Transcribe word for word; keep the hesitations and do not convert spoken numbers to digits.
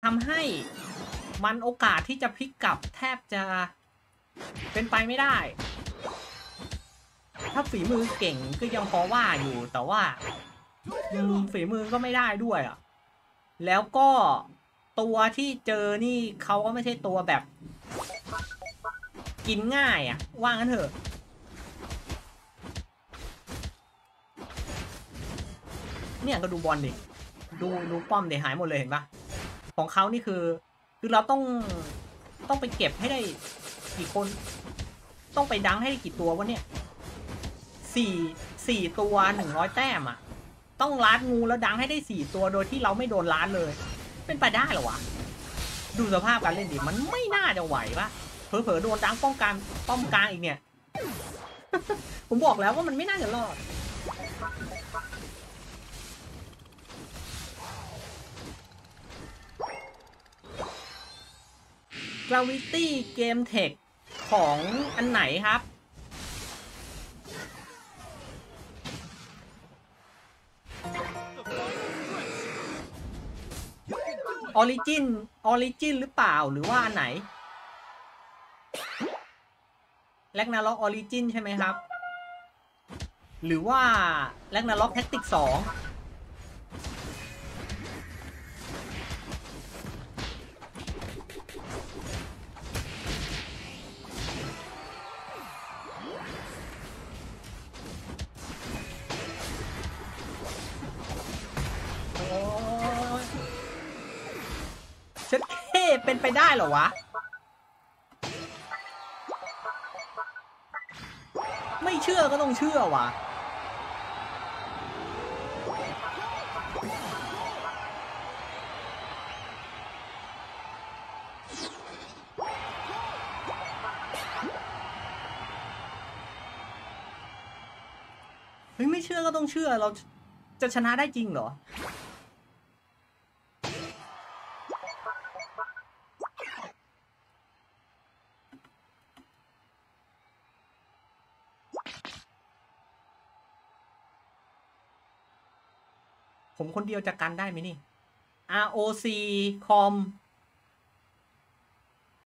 ำให้มันโอกาสที่จะพลิกกลับแทบจะเป็นไปไม่ได้ถ้าฝีมือเก่งก็ยังพอว่าอยู่แต่ว่าฝีมือก็ไม่ได้ด้วยอ่ะแล้วก็ตัวที่เจอนี่เขาก็ไม่ใช่ตัวแบบกินง่ายอ่ะว่างั้นเถอะเนี่ยก็ดูบอลดิดูดูป้อมเดี๋ยวหายหมดเลยเห็นปะของเขานี่คือคือเราต้องต้องไปเก็บให้ได้กี่คนต้องไปดังให้ได้กี่ตัววะเนี่ยสี่สี่ตัวหนึ่งร้อยแต้มอ่ะต้องล้านงูแล้วดังให้ได้สี่ตัวโดยที่เราไม่โดนล้านเลยเป็นไปได้เหรอวะดูสภาพการเล่นดิมันไม่น่าจะไหวปะเผลอๆโดนดังป้องกันป้อมกลางอีกเนี่ย ผมบอกแล้วว่ามันไม่น่าจะรอดGravity Game Tech ของอันไหนครับ Origin Origin หรือเปล่าหรือว่าอันไหน Ragnarok Origin ใช่ไหมครับหรือว่า Ragnarok Tactics สองเช็ดเท่เป็นไปได้เหรอวะไม่เชื่อก็ต้องเชื่อวะเฮ้ยไม่เชื่อก็ต้องเชื่อเราจะชนะได้จริงเหรอผมคนเดียวจะกันได้ไหมนี่ อาร์ โอ ซี คอม